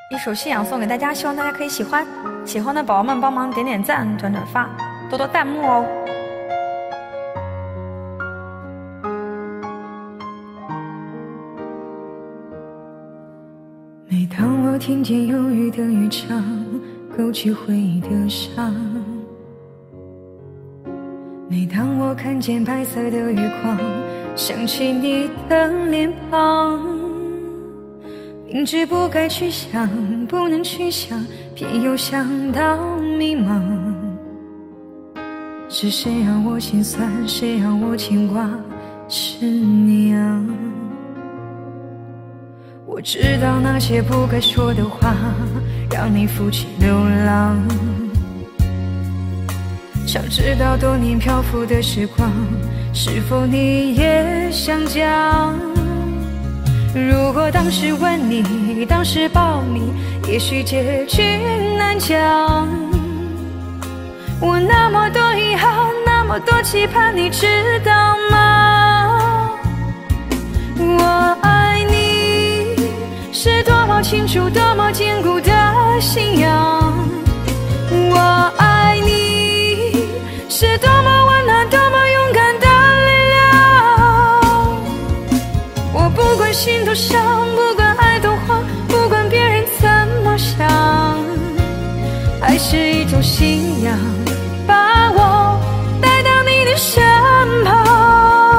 一首信仰送给大家，希望大家可以喜欢。喜欢的宝宝们帮忙点点赞、转转发、多多弹幕哦。 每当我听见忧郁的乐章，勾起回忆的伤；每当我看见白色的月光，想起你的脸庞。明知不该去想，不能去想，偏又想到迷茫。是谁让我心酸，谁让我牵挂，是你啊。我知道那些不该说的话，让你负起流浪。想知道多年漂浮的时光，是否你也想讲？如果当时吻你，当时抱你，也许结局难讲。我那么多遗憾，那么多期盼，你知道吗？我爱你是多么清楚，多么坚固的信仰。我爱你是多么温暖，多么勇敢的力量。我不管心多伤，不管爱多慌，不管别人怎么想，爱是一种信仰，把我带到你的身旁。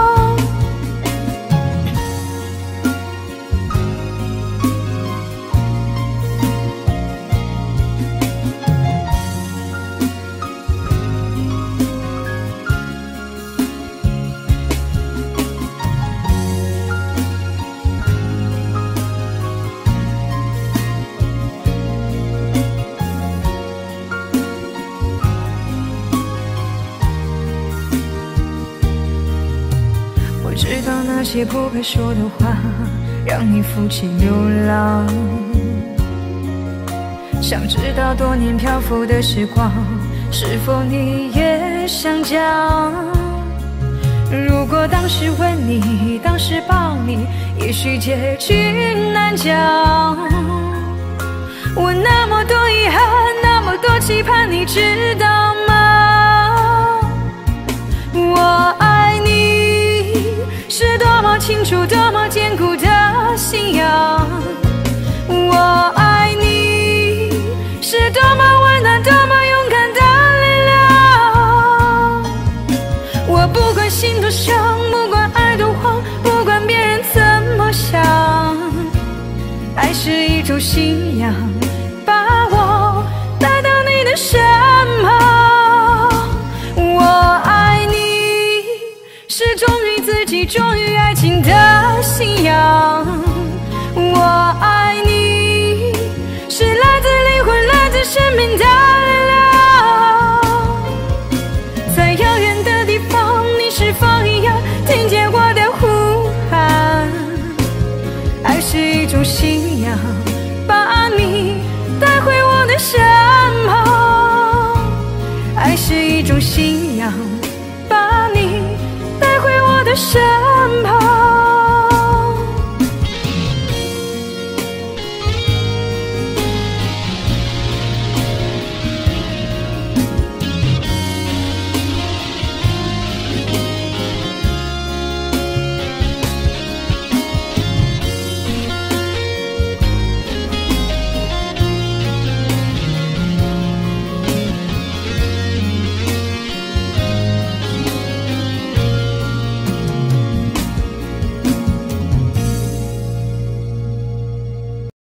我知道那些不该说的话，让你负起流浪。想知道多年漂浮的时光，是否你也想讲？如果当时吻你，当时抱你，也许结局难讲。我那么多遗憾，那么多期盼，你知道吗？我爱你是多么清楚，多么坚固的信仰。我爱你是多么温暖，多么勇敢的力量。我不管心多伤，不管爱多慌，不管别人怎么想，爱是一种信仰，把我带到你的身旁。我爱你是忠于自己，忠于爱情的信仰。我爱你是来自灵魂，来自生命的力量。在遥远的地方，你是否一样听见我的呼喊？爱是一种信仰，把你带回我的身旁。爱是一种信仰，把你带回我的身旁。